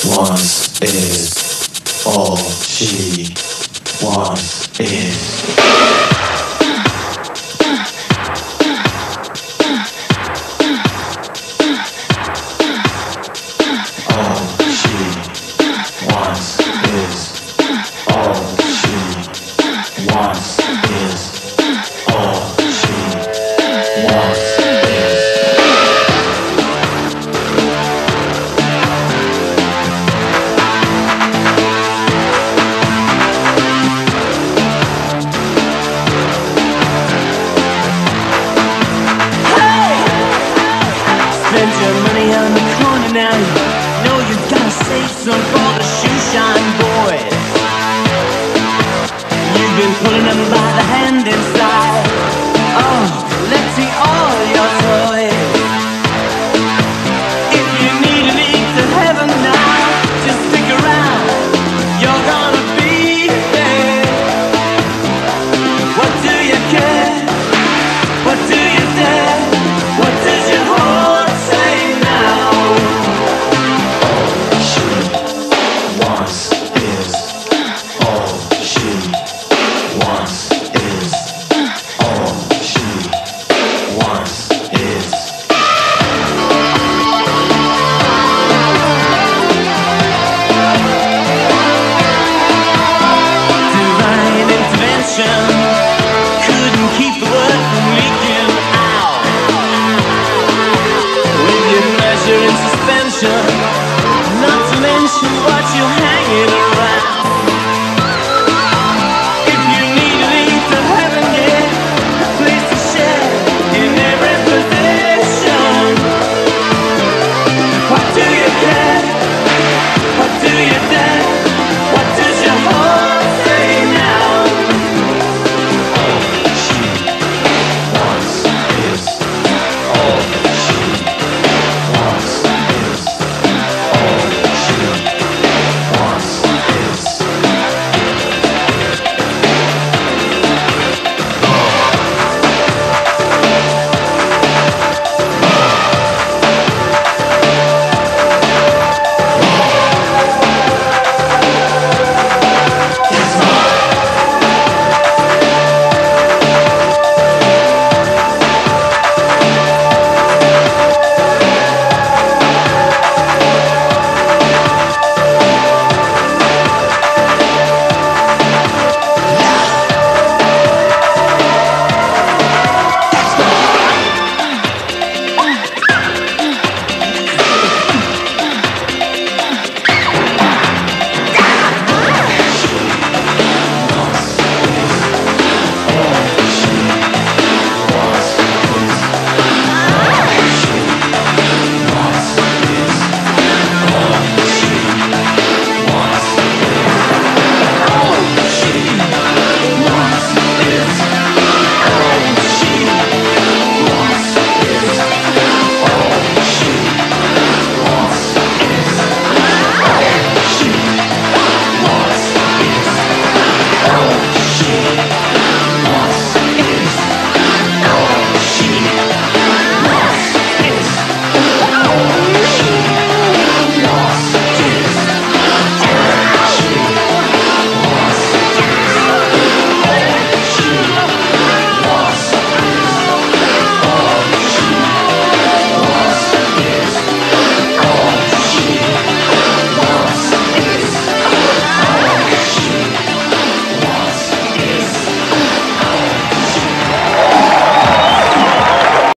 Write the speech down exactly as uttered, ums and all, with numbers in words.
wants is all she wants is. Spend your money on the corner now. You know you gotta save some for the shoe shine boys. You've been pulling them by the hand inside. Oh, let's see all your toys. If you need a lead to heaven now, just stick around. You're gonna be there. What do you care? What do you dare? What does your heart say now? All she wants is, all she wants is, all she wants is. Divine intervention couldn't keep the word from leaking out. With your pleasure in suspension, not to mention